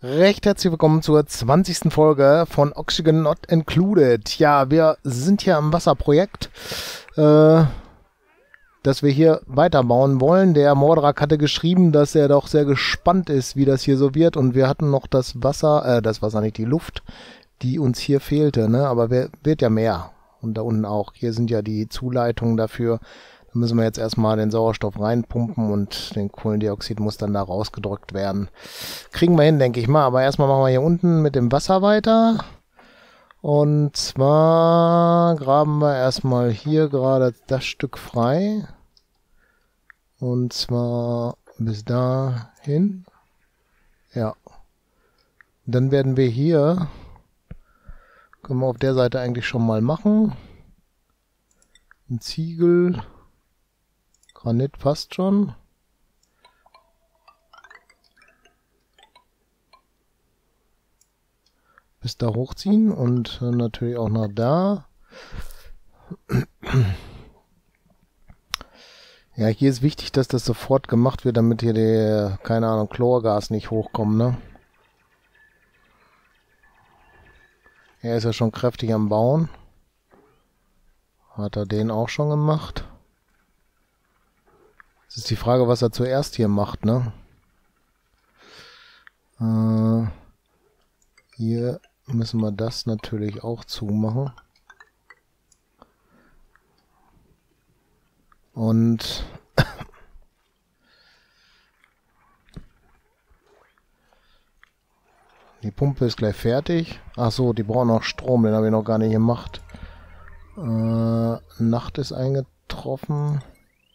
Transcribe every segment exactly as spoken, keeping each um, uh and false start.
Recht herzlich willkommen zur zwanzigsten Folge von Oxygen Not Included. Ja, wir sind hier am Wasserprojekt, äh, das wir hier weiterbauen wollen. Der Mordrak hatte geschrieben, dass er doch sehr gespannt ist, wie das hier so wird. Und wir hatten noch das Wasser, äh, das Wasser nicht, die Luft, die uns hier fehlte, ne? Aber wer, wird ja mehr. Und da unten auch. Hier sind ja die Zuleitungen dafür. Da müssen wir jetzt erstmal den Sauerstoff reinpumpen und den Kohlendioxid muss dann da rausgedrückt werden. Kriegen wir hin, denke ich mal. Aber erstmal machen wir hier unten mit dem Wasser weiter. Und zwar graben wir erstmal hier gerade das Stück frei. Und zwar bis dahin. Ja. Dann werden wir hier, können wir auf der Seite eigentlich schon mal machen. Ein Ziegel. Granit passt schon. Bis da hochziehen und äh, natürlich auch nach da. Ja, hier ist wichtig, dass das sofort gemacht wird, damit hier der, keine Ahnung, Chlorgas nicht hochkommt, ne? Er ist ja schon kräftig am Bauen. Hat er den auch schon gemacht? Es ist die Frage, was er zuerst hier macht, ne? Äh, hier müssen wir das natürlich auch zumachen. Und die Pumpe ist gleich fertig. Ach so, die brauchen noch Strom, den habe ich noch gar nicht gemacht. Äh, Nacht ist eingetroffen.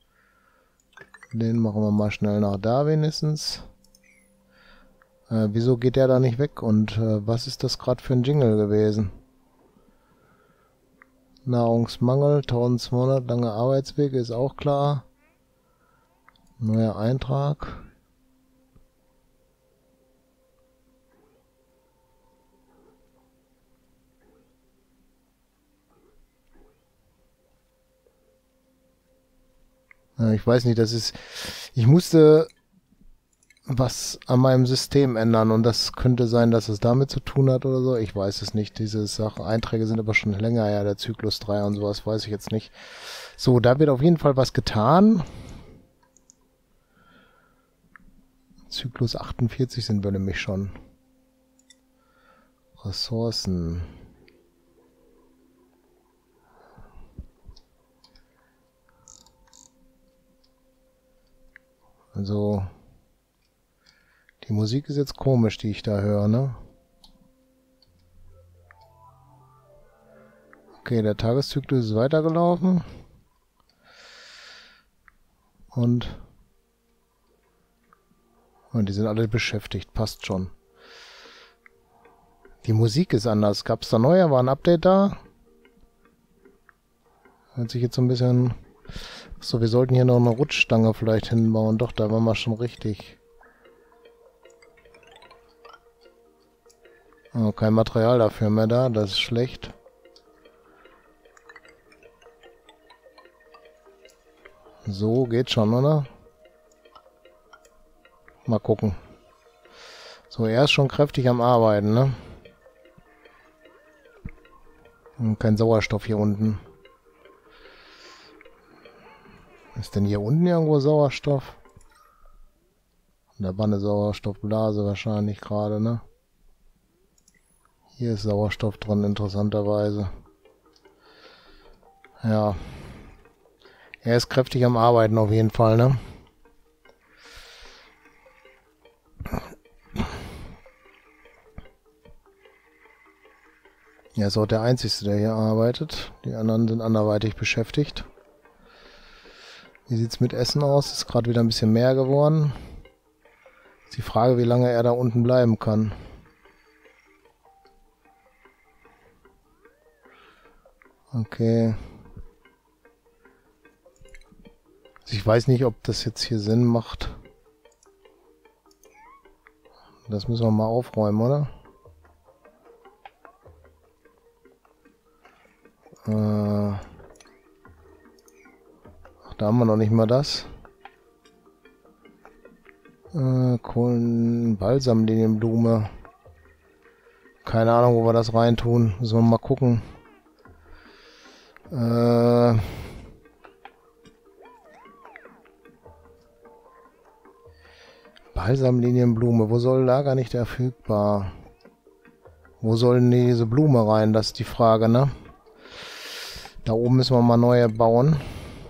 Den machen wir mal schnell nach da wenigstens. Äh, wieso geht der da nicht weg? Und äh, was ist das gerade für ein Jingle gewesen? Nahrungsmangel, eintausendzweihundert, lange Arbeitswege, ist auch klar. Neuer Eintrag. Ja, ich weiß nicht, das ist... Ich musste was an meinem System ändern und das könnte sein, dass es damit zu tun hat oder so. Ich weiß es nicht. Diese Sachen, Einträge sind aber schon länger her, der Zyklus drei und sowas, weiß ich jetzt nicht. So, da wird auf jeden Fall was getan. Zyklus achtundvierzig sind wir nämlich schon. Ressourcen. Also... Die Musik ist jetzt komisch, die ich da höre, ne? Okay, der Tageszyklus ist weitergelaufen. Und... Und die sind alle beschäftigt, passt schon. Die Musik ist anders. Gab es da neue? War ein Update da? Hört sich jetzt so ein bisschen... Achso, wir sollten hier noch eine Rutschstange vielleicht hinbauen. Doch, da waren wir schon richtig. Oh, kein Material dafür mehr da, das ist schlecht. So, geht schon, oder? Mal gucken. So, er ist schon kräftig am Arbeiten, ne? Und kein Sauerstoff hier unten. Ist denn hier unten irgendwo Sauerstoff? Da war eine Sauerstoffblase wahrscheinlich gerade, ne? Hier ist Sauerstoff drin, interessanterweise. Ja. Er ist kräftig am Arbeiten auf jeden Fall, ne? Er ist auch der Einzige, der hier arbeitet. Die anderen sind anderweitig beschäftigt. Wie sieht's mit Essen aus? Ist gerade wieder ein bisschen mehr geworden. Ist die Frage, wie lange er da unten bleiben kann. Okay. Also ich weiß nicht, ob das jetzt hier Sinn macht. Das müssen wir mal aufräumen, oder? Äh Ach, da haben wir noch nicht mal das. Äh, Kohlen, Balsamlinienblume. Keine Ahnung, wo wir das reintun. Müssen wir mal gucken. Äh... Balsamlinienblume. Wo soll Lager nicht verfügbar? Wo sollen diese Blume rein? Das ist die Frage, ne? Da oben müssen wir mal neue bauen.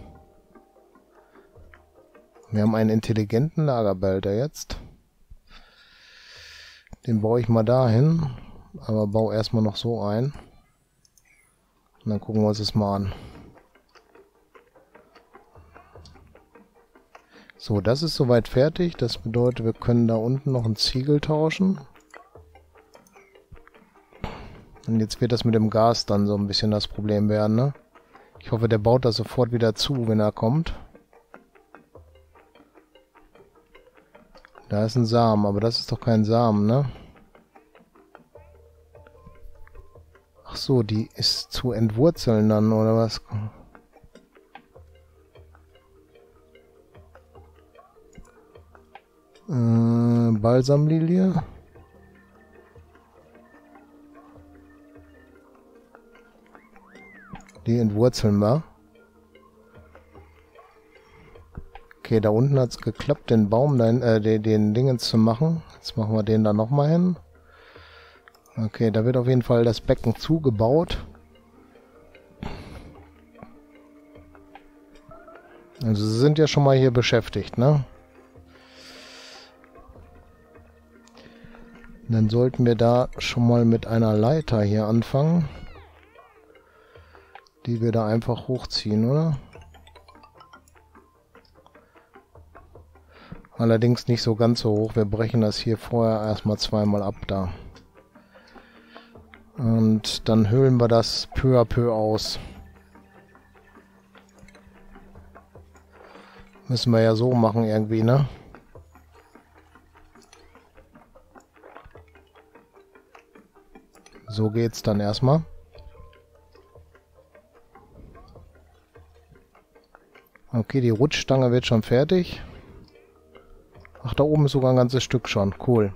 Wir haben einen intelligenten Lagerbehälter jetzt. Den baue ich mal dahin. Aber baue erstmal noch so ein. Und dann gucken wir uns das mal an. So, das ist soweit fertig. Das bedeutet, wir können da unten noch einen Ziegel tauschen. Und jetzt wird das mit dem Gas dann so ein bisschen das Problem werden, ne? Ich hoffe, der baut das sofort wieder zu, wenn er kommt. Da ist ein Samen, aber das ist doch kein Samen, ne? Ach so, die ist zu entwurzeln dann, oder was? Äh, Balsamlilie. Die entwurzeln wir. Okay, da unten hat es geklappt, den Baum, den, äh, den, den Dingens zu machen. Jetzt machen wir den da nochmal hin. Okay, da wird auf jeden Fall das Becken zugebaut. Also sie sind ja schon mal hier beschäftigt, ne? Dann sollten wir da schon mal mit einer Leiter hier anfangen. Die wir da einfach hochziehen, oder? Allerdings nicht so ganz so hoch. Wir brechen das hier vorher erstmal zweimal ab da. Und dann höhlen wir das peu à peu aus. Müssen wir ja so machen irgendwie, ne? So geht's dann erstmal. Okay, die Rutschstange wird schon fertig. Ach, da oben ist sogar ein ganzes Stück schon. Cool.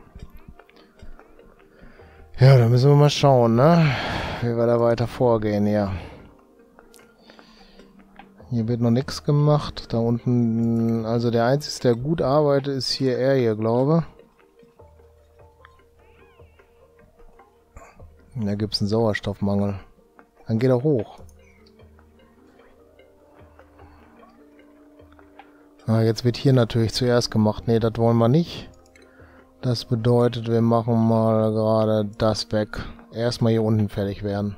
Ja, dann müssen wir mal schauen, ne? Wie wir da weiter vorgehen hier. Hier wird noch nichts gemacht. Da unten, also der Einzige, der gut arbeitet, ist hier er hier, glaube ich. Da gibt es einen Sauerstoffmangel. Dann geht er hoch. Ah, jetzt wird hier natürlich zuerst gemacht. Ne, das wollen wir nicht. Das bedeutet, wir machen mal gerade das weg. Erstmal hier unten fertig werden.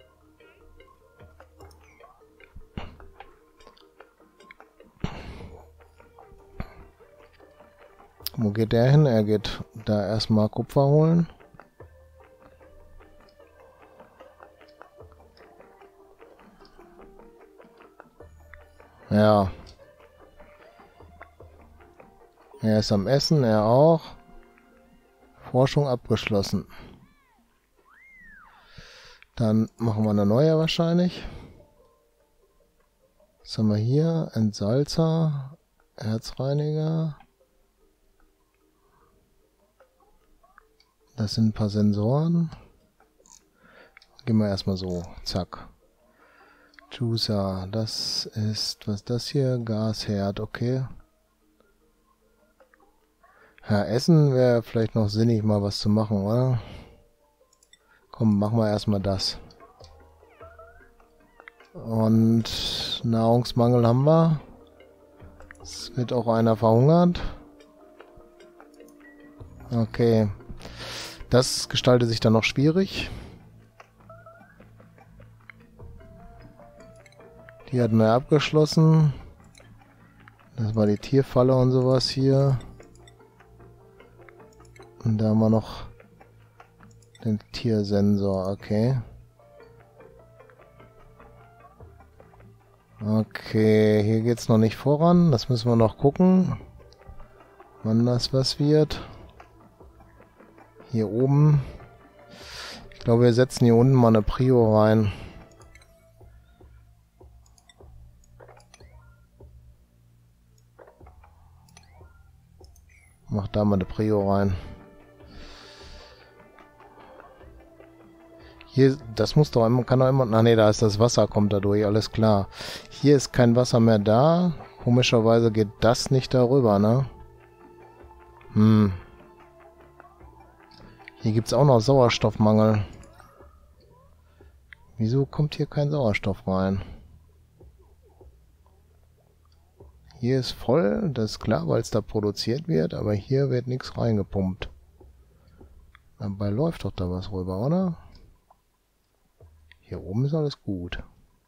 Wo geht der hin? Er geht da erstmal Kupfer holen. Ja. Er ist am Essen, er auch. Forschung abgeschlossen. Dann machen wir eine neue wahrscheinlich. Was haben wir hier? Entsalzer, Herzreiniger. Das sind ein paar Sensoren. Gehen wir erstmal so. Zack. Juicer. Das ist, was ist das hier? Gasherd, okay. Ja, Essen wäre vielleicht noch sinnig, mal was zu machen, oder? Komm, machen wir erstmal das. Und Nahrungsmangel haben wir. Es wird auch einer verhungert. Okay. Das gestaltet sich dann noch schwierig. Die hatten wir abgeschlossen. Das war die Tierfalle und sowas hier. Und da haben wir noch den Tiersensor, okay. Okay, hier geht's noch nicht voran. Das müssen wir noch gucken, wann das was wird. Hier oben. Ich glaube, wir setzen hier unten mal eine Prio rein. Mach da mal eine Prio rein. Hier, das muss doch immer, kann doch immer... Na nee, da ist das Wasser, kommt da durch, alles klar. Hier ist kein Wasser mehr da. Komischerweise geht das nicht darüber, ne? Hm. Hier gibt es auch noch Sauerstoffmangel. Wieso kommt hier kein Sauerstoff rein? Hier ist voll, das ist klar, weil es da produziert wird, aber hier wird nichts reingepumpt. Dabei läuft doch da was rüber, oder? Hier oben ist alles gut.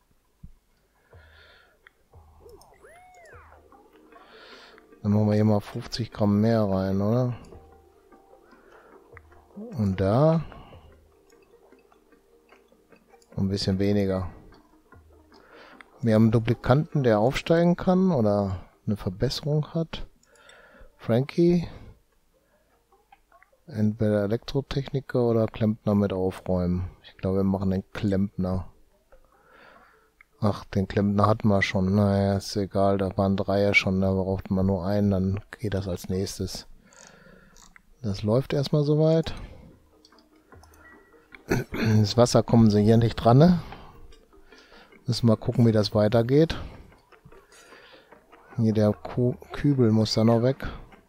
Dann machen wir hier mal fünfzig Gramm mehr rein, oder? Und da ein bisschen weniger. Wir haben einen Duplikanten, der aufsteigen kann oder eine Verbesserung hat. Frankie. Entweder Elektrotechniker oder Klempner mit aufräumen. Ich glaube, wir machen den Klempner. Ach, den Klempner hatten wir schon. Naja, ist egal, da waren drei ja schon, da braucht man nur einen, dann geht das als nächstes. Das läuft erstmal soweit. Das Wasser kommen sie hier nicht dran, ne? Müssen wir gucken, wie das weitergeht. Hier der Ku- Kübel muss da noch weg.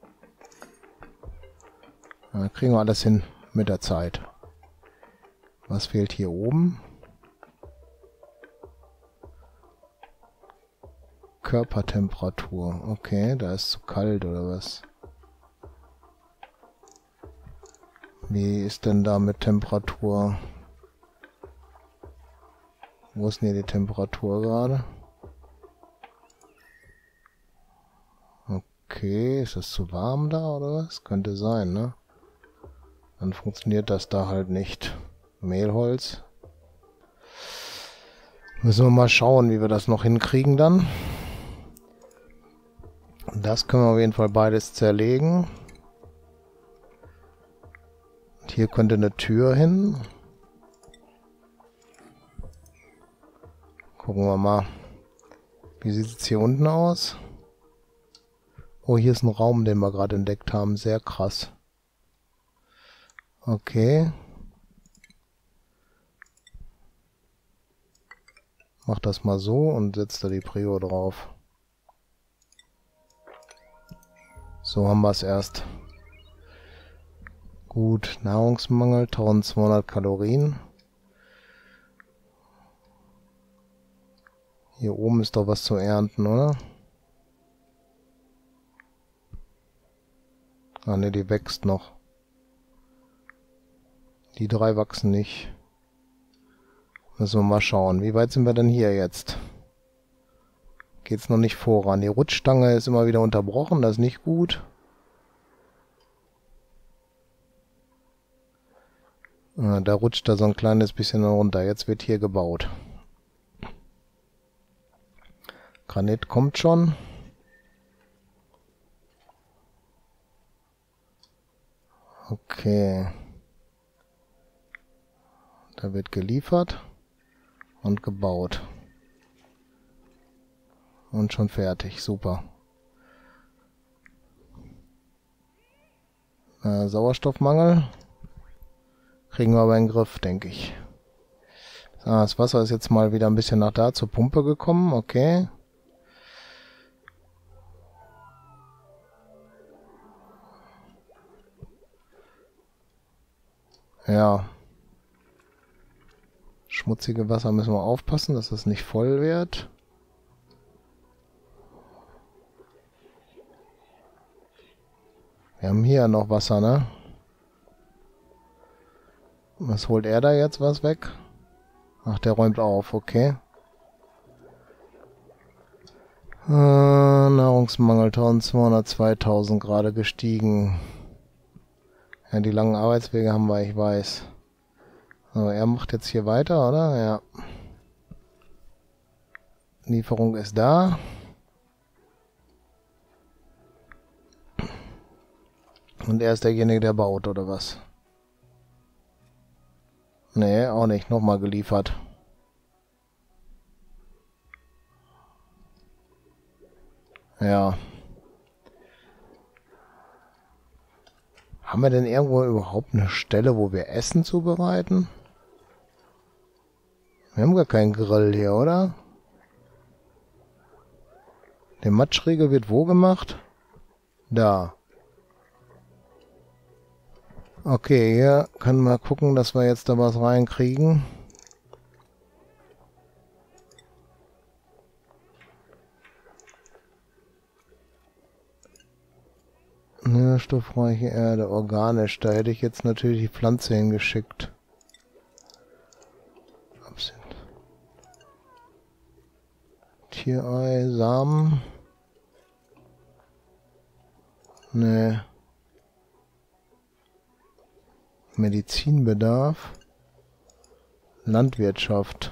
Da kriegen wir alles hin mit der Zeit. Was fehlt hier oben? Körpertemperatur. Okay, da ist zu kalt oder was? Wie ist denn da mit Temperatur? Wo ist denn hier die Temperatur gerade? Okay, ist das zu warm da oder was? Könnte sein, ne? Dann funktioniert das da halt nicht. Mehlholz. Müssen wir mal schauen, wie wir das noch hinkriegen dann. Das können wir auf jeden Fall beides zerlegen. Und hier könnte eine Tür hin. Gucken wir mal. Wie sieht es hier unten aus? Oh, hier ist ein Raum, den wir gerade entdeckt haben. Sehr krass. Okay. Mach das mal so und setzt da die Prio drauf. So haben wir es erst. Gut, Nahrungsmangel, eintausendzweihundert Kalorien. Hier oben ist doch was zu ernten, oder? Ah ne, die wächst noch. Die drei wachsen nicht. Müssen wir mal schauen. Wie weit sind wir denn hier jetzt? Geht's noch nicht voran. Die Rutschstange ist immer wieder unterbrochen, das ist nicht gut. Ah, da rutscht er so ein kleines bisschen runter. Jetzt wird hier gebaut. Granit kommt schon. Okay. Da wird geliefert und gebaut. Und schon fertig. Super. Äh, Sauerstoffmangel. Kriegen wir aber in den Griff, denke ich. Ah, das Wasser ist jetzt mal wieder ein bisschen nach da zur Pumpe gekommen. Okay. Ja. Schmutzige Wasser müssen wir aufpassen, dass das nicht voll wird. Wir haben hier noch Wasser, ne? Was holt er da jetzt was weg? Ach, der räumt auf, okay. Äh, Nahrungsmangel eintausendzweihundert, zweitausend gerade gestiegen. Ja, die langen Arbeitswege haben wir, ich weiß. So, er macht jetzt hier weiter, oder? Ja. Lieferung ist da. Und er ist derjenige, der baut, oder was? Nee, auch nicht. Nochmal geliefert. Ja. Haben wir denn irgendwo überhaupt eine Stelle, wo wir Essen zubereiten? Wir haben gar keinen Grill hier, oder? Der Matschriegel wird wo gemacht? Da. Okay, hier können wir gucken, dass wir jetzt da was reinkriegen. Nährstoffreiche Erde, organisch. Da hätte ich jetzt natürlich die Pflanze hingeschickt. Absinth. Tierei, Samen. Nee. Medizinbedarf. Landwirtschaft.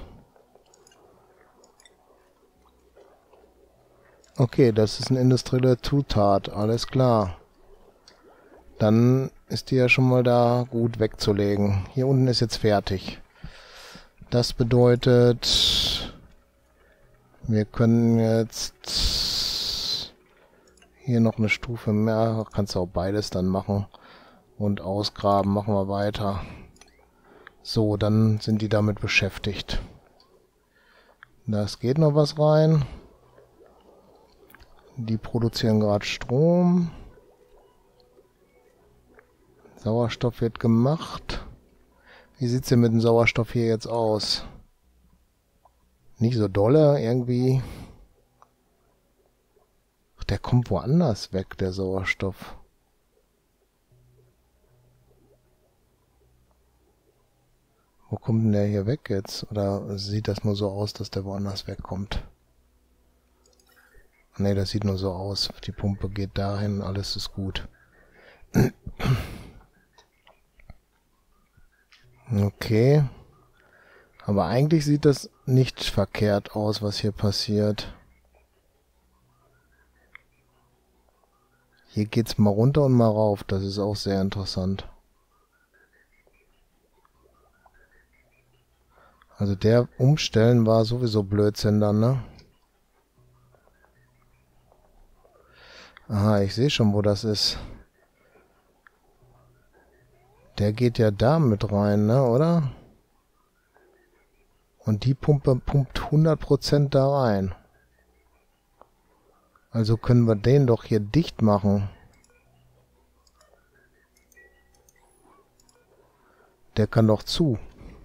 Okay, das ist eine industrielle Zutat. Alles klar. Dann ist die ja schon mal da gut wegzulegen. Hier unten ist jetzt fertig. Das bedeutet, wir können jetzt hier noch eine Stufe mehr, kannst du auch beides dann machen. Und ausgraben, machen wir weiter. So, dann sind die damit beschäftigt. Das geht noch was rein. Die produzieren gerade Strom. Sauerstoff wird gemacht. Wie sieht es denn mit dem Sauerstoff hier jetzt aus? Nicht so dolle, irgendwie. Ach, der kommt woanders weg, der Sauerstoff. Wo kommt denn der hier weg jetzt? Oder sieht das nur so aus, dass der woanders wegkommt? Ne, das sieht nur so aus. Die Pumpe geht dahin, alles ist gut. Okay. Aber eigentlich sieht das nicht verkehrt aus, was hier passiert. Hier geht's mal runter und mal rauf. Das ist auch sehr interessant. Also der Umstellen war sowieso Blödsinn dann, ne? Aha, ich sehe schon, wo das ist. Der geht ja da mit rein, ne, oder? Und die Pumpe pumpt hundert Prozent da rein. Also können wir den doch hier dicht machen. Der kann doch zu.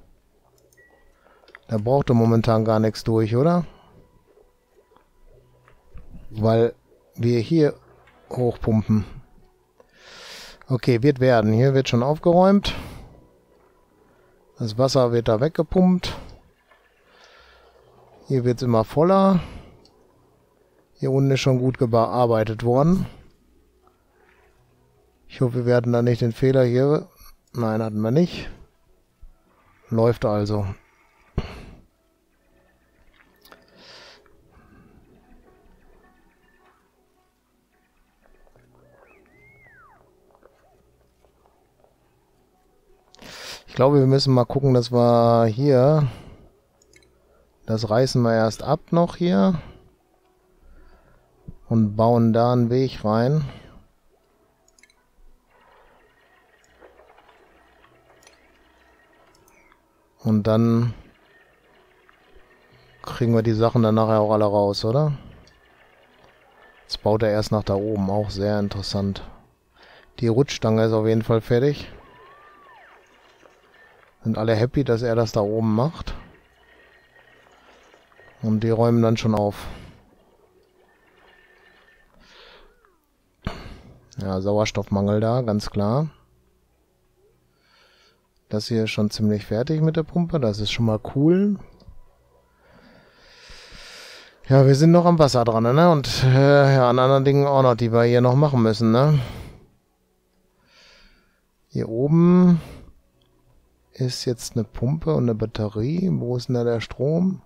Da braucht er momentan gar nichts durch, oder? Weil wir hier hochpumpen. Okay, wird werden. Hier wird schon aufgeräumt. Das Wasser wird da weggepumpt. Hier wird es immer voller. Hier unten ist schon gut bearbeitet worden. Ich hoffe, wir werden da nicht den Fehler hier... Nein, hatten wir nicht. Läuft also. Ich glaube, wir müssen mal gucken, dass wir hier... Das reißen wir erst ab noch hier. Und bauen da einen Weg rein. Und dann kriegen wir die Sachen dann nachher auch alle raus, oder? Jetzt baut er erst nach da oben, auch sehr interessant. Die Rutschstange ist auf jeden Fall fertig. Sind alle happy, dass er das da oben macht. Und die räumen dann schon auf. Ja, Sauerstoffmangel da, ganz klar. Das hier ist schon ziemlich fertig mit der Pumpe, das ist schon mal cool. Ja, wir sind noch am Wasser dran, ne? Und äh, ja, an anderen Dingen auch noch, die wir hier noch machen müssen, ne? Hier oben ist jetzt eine Pumpe und eine Batterie. Wo ist denn da der Strom?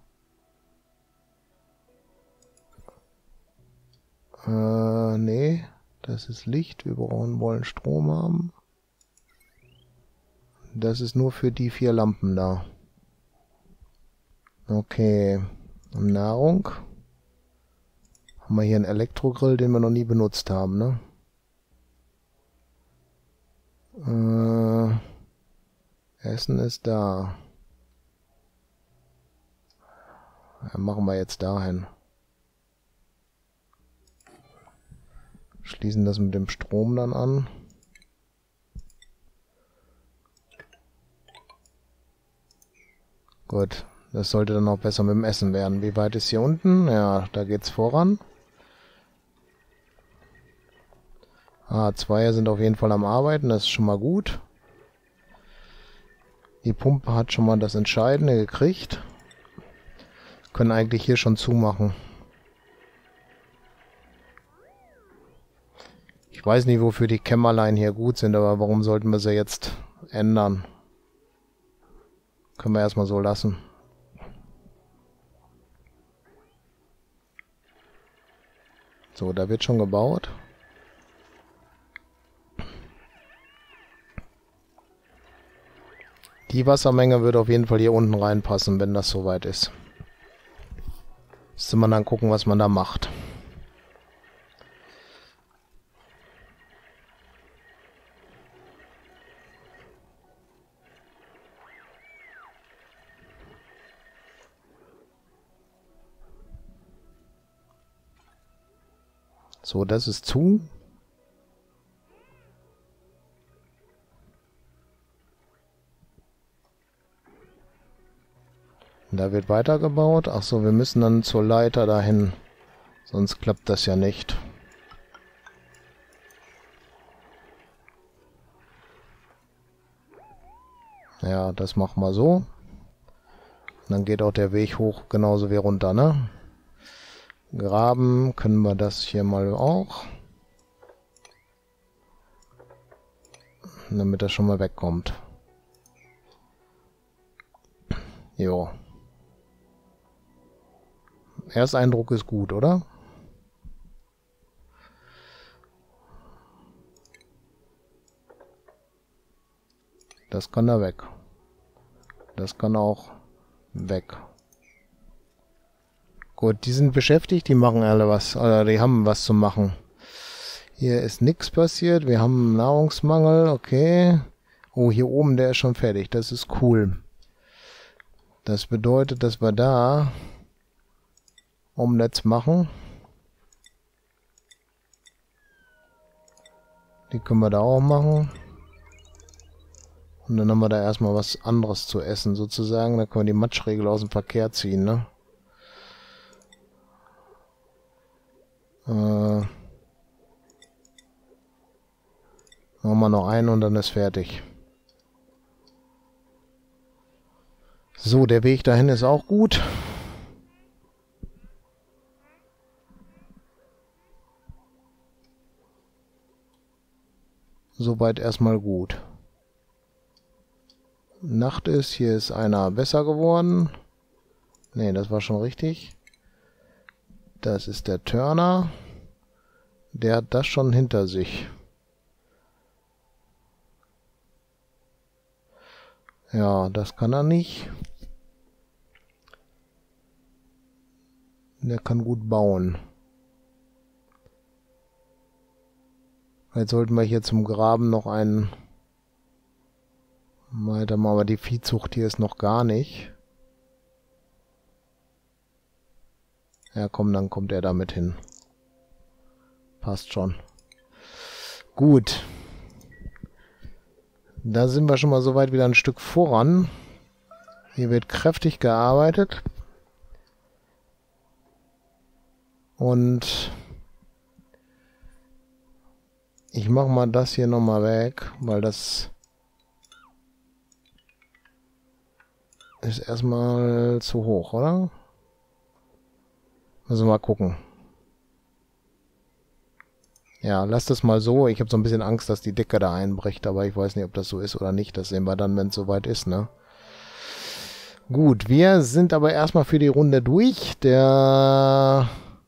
Äh, nee, das ist Licht. Wir brauchen, wollen Strom haben. Das ist nur für die vier Lampen da. Okay. Nahrung. Haben wir hier einen Elektrogrill, den wir noch nie benutzt haben, ne? Äh, Essen ist da. Ja, machen wir jetzt dahin. Schließen das mit dem Strom dann an. Gut, das sollte dann auch besser mit dem Essen werden. Wie weit ist hier unten? Ja, da geht's voran. Ah, zwei sind auf jeden Fall am Arbeiten, das ist schon mal gut. Die Pumpe hat schon mal das Entscheidende gekriegt. Können eigentlich hier schon zumachen. Ich weiß nicht, wofür die Kämmerlein hier gut sind, aber warum sollten wir sie jetzt ändern? Können wir erstmal so lassen. So, da wird schon gebaut. Die Wassermenge wird auf jeden Fall hier unten reinpassen, wenn das soweit ist. Müsste man dann gucken, was man da macht. So, das ist zu. Da wird weitergebaut. Ach so, wir müssen dann zur Leiter dahin. Sonst klappt das ja nicht. Ja, das machen wir so. Und dann geht auch der Weg hoch, genauso wie runter, ne? Graben können wir das hier mal auch. Damit das schon mal wegkommt. Jo. Ersteindruck ist gut, oder? Das kann da weg. Das kann auch weg. Gut, die sind beschäftigt, die machen alle was, oder die haben was zu machen. Hier ist nichts passiert, wir haben Nahrungsmangel, okay. Oh, hier oben, der ist schon fertig, das ist cool. Das bedeutet, dass wir da Omelettes machen. Die können wir da auch machen. Und dann haben wir da erstmal was anderes zu essen, sozusagen. Da können wir die Matschregel aus dem Verkehr ziehen, ne? Äh, machen wir noch einen und dann ist fertig. So, der Weg dahin ist auch gut. Soweit erstmal gut. Nacht ist, hier ist einer besser geworden. Ne, das war schon richtig. Das ist der Turner. Der hat das schon hinter sich. Ja, das kann er nicht. Der kann gut bauen. Jetzt sollten wir hier zum Graben noch einen weitermachen, aber die Viehzucht hier ist noch gar nicht. Ja komm, dann kommt er damit hin. Passt schon. Gut. Da sind wir schon mal soweit wieder ein Stück voran. Hier wird kräftig gearbeitet. Und ich mache mal das hier nochmal weg, weil das ist erstmal zu hoch, oder? Müssen wir mal gucken. Ja, lasst es mal so. Ich habe so ein bisschen Angst, dass die Decke da einbricht, aber ich weiß nicht, ob das so ist oder nicht. Das sehen wir dann, wenn es soweit ist, ne? Gut, wir sind aber erstmal für die Runde durch. Der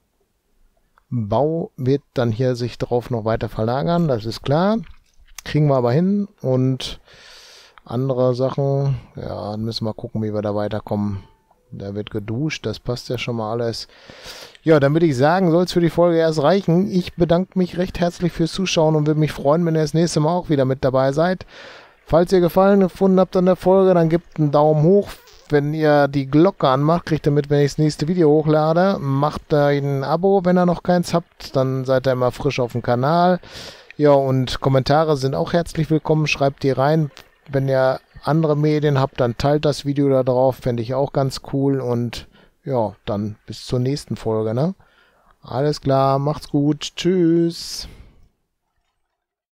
Bau wird dann hier sich drauf noch weiter verlagern, das ist klar. Kriegen wir aber hin. Und andere Sachen, ja, dann müssen wir gucken, wie wir da weiterkommen. Da wird geduscht, das passt ja schon mal alles. Ja, dann würde ich sagen, soll es für die Folge erst reichen. Ich bedanke mich recht herzlich fürs Zuschauen und würde mich freuen, wenn ihr das nächste Mal auch wieder mit dabei seid. Falls ihr Gefallen gefunden habt an der Folge, dann gebt einen Daumen hoch. wenn ihr die Glocke anmacht, kriegt ihr mit, wenn ich das nächste Video hochlade. Macht da ein Abo, wenn ihr noch keins habt. Dann seid ihr immer frisch auf dem Kanal. Ja, und Kommentare sind auch herzlich willkommen. Schreibt die rein. Wenn ihr andere Medien habt, dann teilt das Video da drauf. Fände ich auch ganz cool. Und ja, dann bis zur nächsten Folge, ne? Alles klar, macht's gut. Tschüss.